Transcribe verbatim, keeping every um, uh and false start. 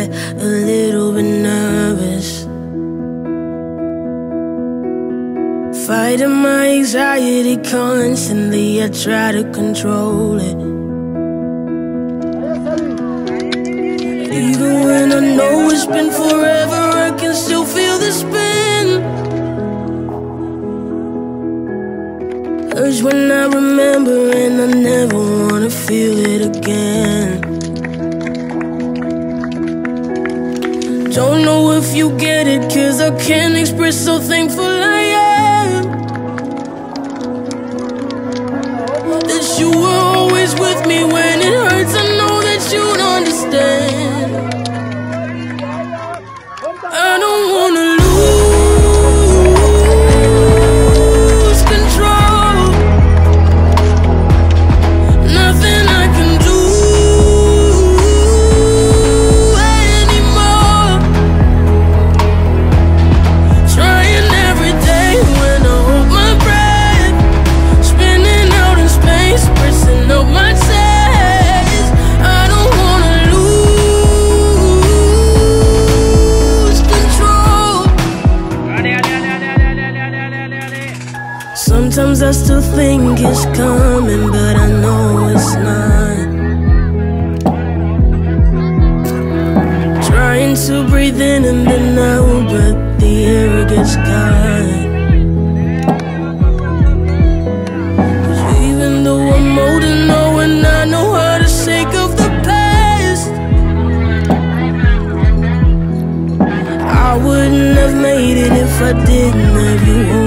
get a little bit nervous. Fighting my anxiety constantly, I try to control it. Even when I know it's been forever, I can still feel the spin. Urge when I remember, and I never wanna feel it again. Don't know if you get it, cause I can't express how thankful I am that you were always with me when it hurts. I know that you'd understand. I don't wanna lose control. Nothing I can do anymore. Trying every day when I hold my breath, spinning out in space, pressing up my chest. I don't wanna lose control. Sometimes I still think it's coming, but I know it's not. Trying to breathe in and then out, but the air gets caught. 'Cause even though I'm older now and I know how to shake off the past, I wouldn't have made it if I didn't have you.